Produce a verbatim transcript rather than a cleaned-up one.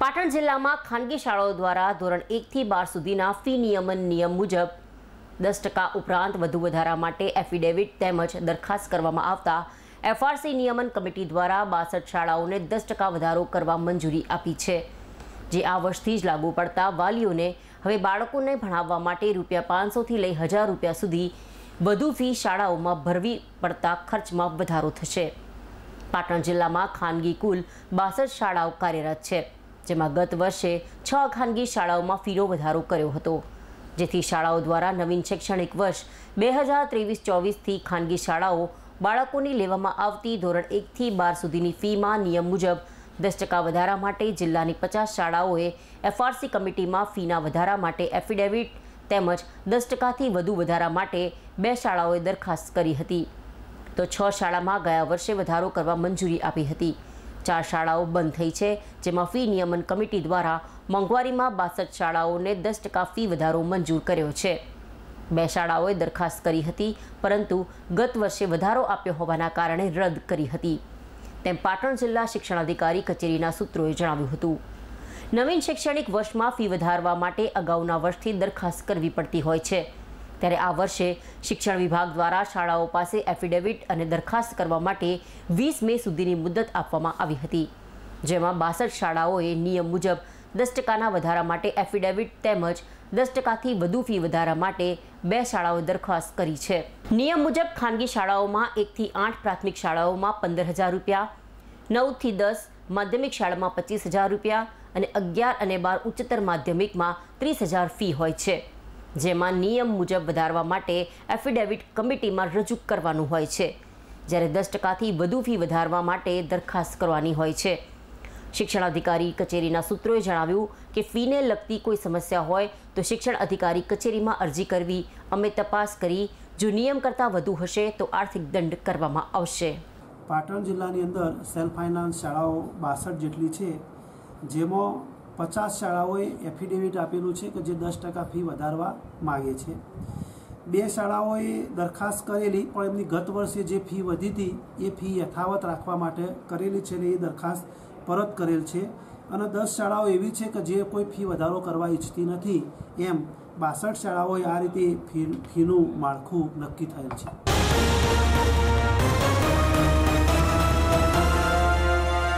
પાટણ જિલ્લામાં ખાનગી શાળાઓ દ્વારા ધોરણ એક થી બાર સુધીના ફી નિયમન નિયમ મુજબ દસ ટકા ઉપરાંત વધુ વધારા માટે એફિડેવિટ તેમજ દરખાસ્ત કરવામાં આવતા એફઆરસી નિયમન કમિટી દ્વારા બાસઠ શાળાઓને દસ ટકા વધારો કરવા મંજૂરી આપી છે, જે આ વર્ષથી જ લાગુ પડતા વાલીઓને હવે બાળકોને ભણાવવા માટે રૂપિયા પાંચસોથી લઈ હજાર રૂપિયા સુધી વધુ ફી શાળાઓમાં ભરવી પડતા ખર્ચમાં વધારો થશે। પાટણ જિલ્લામાં ખાનગી કુલ બાસઠ શાળાઓ કાર્યરત છે, જેમાં ગત વર્ષે છ ખાનગી શાળાઓમાં ફીનો વધારો કર્યો હતો, જેથી શાળાઓ દ્વારા નવીન શૈક્ષણિક વર્ષ બે હજાર ત્રેવીસ ચોવીસથી ખાનગી શાળાઓ બાળકોની લેવામાં આવતી ધોરણ એકથી બાર સુધીની ફીમાં નિયમ મુજબ દસ ટકા વધારા માટે જિલ્લાની પચાસ શાળાઓએ એફઆરસી કમિટીમાં ફીના વધારા માટે એફિડેવિટ તેમજ દસ ટકાથી વધુ વધારા માટે બે શાળાઓએ દરખાસ્ત કરી હતી, તો છ શાળામાં ગયા વર્ષે વધારો કરવા મંજૂરી આપી હતી। ચાર શાળાઓ બંધ થઈ છે, જેમાં ફી નિયમન કમિટી દ્વારા મોંઘવારીમાં બાસઠ શાળાઓને દસ ટકા ફી વધારો મંજૂર કર્યો છે। બે શાળાઓએ દરખાસ્ત કરી હતી, પરંતુ ગત વર્ષે વધારો આપ્યો હોવાના કારણે રદ કરી હતી, તેમ પાટણ જિલ્લા શિક્ષણાધિકારી કચેરીના સૂત્રોએ જણાવ્યું હતું। નવીન શૈક્ષણિક વર્ષમાં ફી વધારવા માટે અગાઉના વર્ષથી દરખાસ્ત કરવી પડતી હોય છે, ત્યારે આ વર્ષે શિક્ષણ વિભાગ દ્વારા શાળાઓ પાસે એફિડેવિટ અને દરખાસ્ત કરવા માટે વીસ મે સુધીની મુદત આપવામાં આવી હતી, જેમાં બાસઠ શાળાઓએ નિયમ મુજબ દસ ટકાના વધારા માટે એફિડેવિટ તેમજ દસ ટકાથી વધુ ફી વધારા માટે બે શાળાઓએ દરખાસ્ત કરી છે। નિયમ મુજબ ખાનગી શાળાઓમાં એકથી આઠ પ્રાથમિક શાળાઓમાં પંદર હજાર રૂપિયા, નવથી દસ માધ્યમિક શાળામાં પચીસ હજાર રૂપિયા અને અગિયાર અને બાર ઉચ્ચતર માધ્યમિકમાં ત્રીસ હજાર ફી હોય છે, જેમાં નિયમ મુજબ વધારવા માટે એફિડેવિટ કમિટીમાં રજૂ કરવાનું હોય છે, જ્યારે દસ ટકાથી વધુ ફી વધારવા માટે દરખાસ્ત કરવાની હોય છે। શિક્ષણ અધિકારી કચેરીના સૂત્રોએ જણાવ્યું કે ફીને લગતી કોઈ સમસ્યા હોય તો શિક્ષણ અધિકારી કચેરીમાં અરજી કરવી, અમે તપાસ કરી, જો નિયમ કરતાં વધુ હશે તો આર્થિક દંડ કરવામાં આવશે। પાટણ જિલ્લાની અંદર સેલ્ફ ફાઇનાન્સ શાળાઓ બાસઠ જેટલી છે, જેમાં પચાસ શાળાઓએ એફિડેવિટ આપેલું છે કે જે દસ ટકા ફી વધારવા માગે છે। બે શાળાઓએ દરખાસ્ત કરેલી, પણ એમની ગત વર્ષે જે ફી વધી હતી એ ફી યથાવત રાખવા માટે કરેલી છે ને એ દરખાસ્ત પરત કરેલ છે, અને દસ શાળાઓ એવી છે કે જે કોઈ ફી વધારો કરવા ઈચ્છતી નથી। એમ બાસઠ શાળાઓએ આ રીતે ફી ફીનું માળખું નક્કી થયેલ છે।